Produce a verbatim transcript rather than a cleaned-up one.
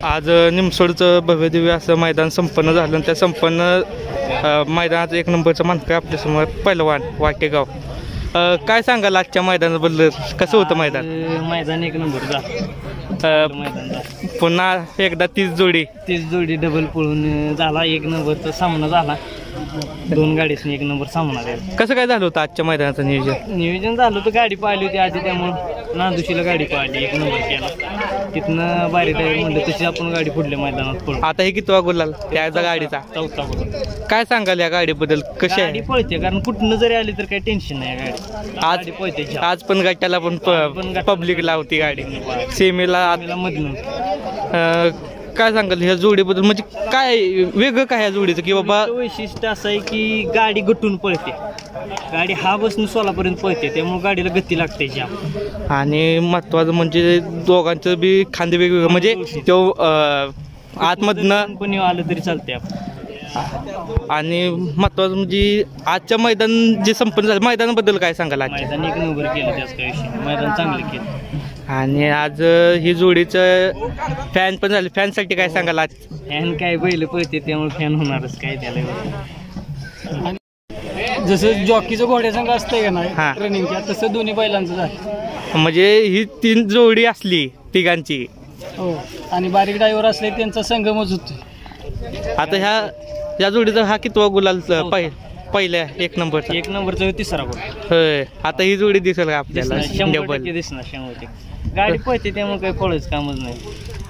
आज निमसोडचं भव्यदिव्य असं मैदान संपन्न झालं आणि त्या संपन्न मैदानात एक नंबरचा मानकरी आपल्यासमोर पहिलवान वाटेगाव. काय सांगाल आजच्या मैदानाबद्दल, कसं होतं मैदान? मैदान एक नंबर पुन्हा एकदा तीच जोडी तीच जोडी डबल पळून झाला, एक नंबरचा सामना झाला, दोन गाडीसनी एक नंबर सामना झाला. कसं काय झालं होतं आजच्या मैदानाचं नियोजन? नियोजन झालं होतं, गाडी पाहिली होती आधी, त्यामुळं नादुशीला गाडी पाहिली, एक नंबर केला. तिथनं बारी टायर म्हणलं तशी आपण गाडी पुढल्या मैदानात पळू. आता हे कितवा गुलाल त्याचा गाडीचा? चौथा गुलाल. काय सांगाल या गाडीबद्दल, कशी गाडी पळते? कारण कुठनं जरी आली तर काही टेन्शन नाही गाडी. आज पळते, आज पण गटाला पण पब्लिक लावती गाडी, सेमीला मधून. काय सांगाल ह्या जोडीबद्दल, म्हणजे काय वेगळं काय ह्या जोडीचं की बाबा? वैशिष्ट्य असं आहे की गाडी गटून पळते, गाडी हा बसून सोलापर्यंत पळते, त्यामुळे गाडीला गती लागते जाम. आणि महत्वाचं म्हणजे दोघांचं बी खांदे वेगवेगळं, म्हणजे तो आतमधनं पण आलं तरी चालते. आणि महत्वाचं म्हणजे आजच्या मैदान जे संपन्न झालं, मैदानाबद्दल काय सांगाल? मैदान एक नंबर केलं, त्याच काही विषय, मैदान चांगलं केलं. आणि आज ही जोडीचं फॅन पण झाले, फॅनसाठी काय सांगाल आज? फॅन काय बैल पळते त्यामुळे फॅन होणारच काय त्याला. जसं जॉकीचं घोड्या संघ असतंय का नाही रनिंगच्या, तसं दोन्ही बैलांचं झालं. म्हणजे ही तीन जोडी असली तिघांची, हो, आणि बारीक ड्रायव्हर असले त्यांचा संगमच होतो. आता ह्या या जोडीचा हा कितवा गुलाल पहिल्या एक नंबरचा? एक नंबरचा तिसरा गुलाल. होय, आता ही जोडी दिसेल का आपल्याला? शंभर टक्के दिसणार, शंभर टक्के. गाडी पळते त्यामुळे काही फळच कामच नाही.